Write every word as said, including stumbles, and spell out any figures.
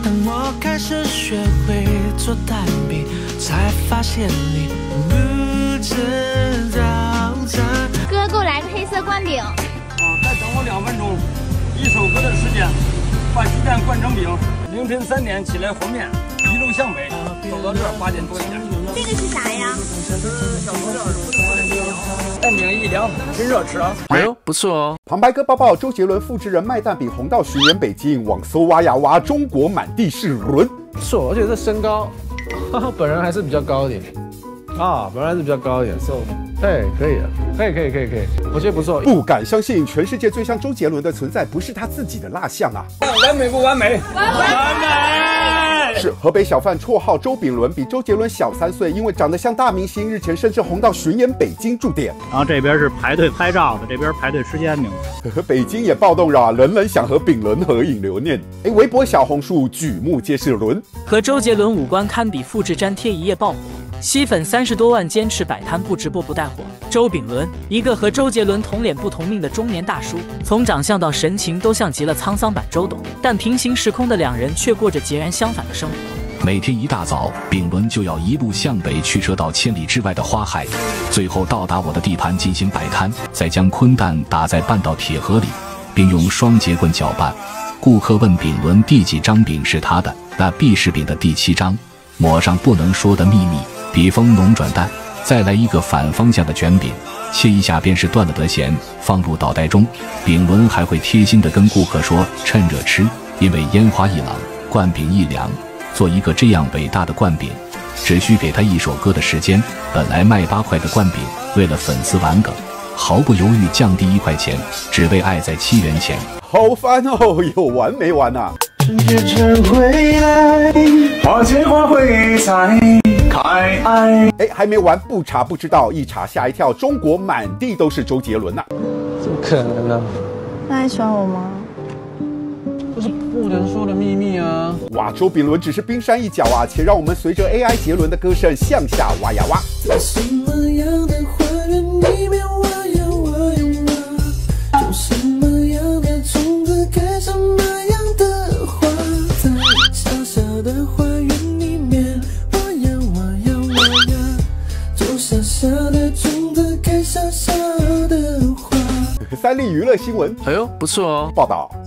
当我开始学会做蛋饼，才发现你不知道这。 哥，给我来个黑色灌饼。 啊，再等我两分钟，一首歌的时间，把鸡蛋灌成饼。凌晨三点起来和面，一路向北，走到这儿八点多一点。 这个是啥呀？ 小佐料是蛋饼一凉，趁热吃啊！ 哎呦，不错哦。 旁白哥报报，周杰伦复制人卖蛋饼红到巡演北京，网搜哇呀哇，中国满地是轮。 不错，而且这身高，哈哈，本人还是比较高一点啊，本人还是比较高一点 ，so， 对，可以的，可以，可以，可以，可以，我觉得不错。 不敢相信，全世界最像周杰伦的存在不是他自己的蜡像啊！ 完美不完美？完美！ 是河北小贩，绰号周炳伦，比周杰伦小三岁，因为长得像大明星，日前甚至红到巡演北京驻点。 然后这边是排队拍照的，这边排队吃煎饼。 北京也暴动了，人人想和炳伦合影留念。哎，微博、小红书举目皆是伦。 和周杰伦五官堪比复制粘贴，一夜爆火。吸粉三十多万，坚持摆摊不直播不带火。周炳伦，一个和周杰伦同脸不同命的中年大叔，从长相到神情都像极了沧桑版周董，但平行时空的两人却过着截然相反的生活。 每天一大早，炳伦就要一路向北驱车到千里之外的花海，最后到达我的地盘进行摆摊，再将坤蛋打在半道铁盒里，并用双节棍搅拌。顾客问炳伦第几张饼是他的，那必是饼的第七张，抹上不能说的秘密。笔锋浓转淡，再来一个反方向的卷饼，切一下便是断了的弦，放入倒袋中。炳伦还会贴心地跟顾客说趁热吃，因为烟花易冷，灌饼易凉。做一个这样伟大的灌饼，只需给他一首歌的时间。本来卖八块的灌饼，为了粉丝玩梗，毫不犹豫降低一块钱，只为爱在七元钱。 好烦哦，有完没完啊？ 春节常回来， 花见花会再开。 哎，还没完，不查不知道，一查吓一跳，中国满地都是周杰伦呐、啊！ 怎么可能呢、啊？ 那还喜欢我吗？ 这是不能说的秘密啊！ 哇，周炳伦只是冰山一角啊，且让我们随着 A I 杰伦的歌声向下挖呀挖。 在什么样的花园里面挖呀挖呀挖，种什么样的种子开什么样的花，在小小的花园里面挖呀挖呀挖呀，种小小的种子开小小的花。 三立娱乐新闻， 哎呦，不错哦。 报道。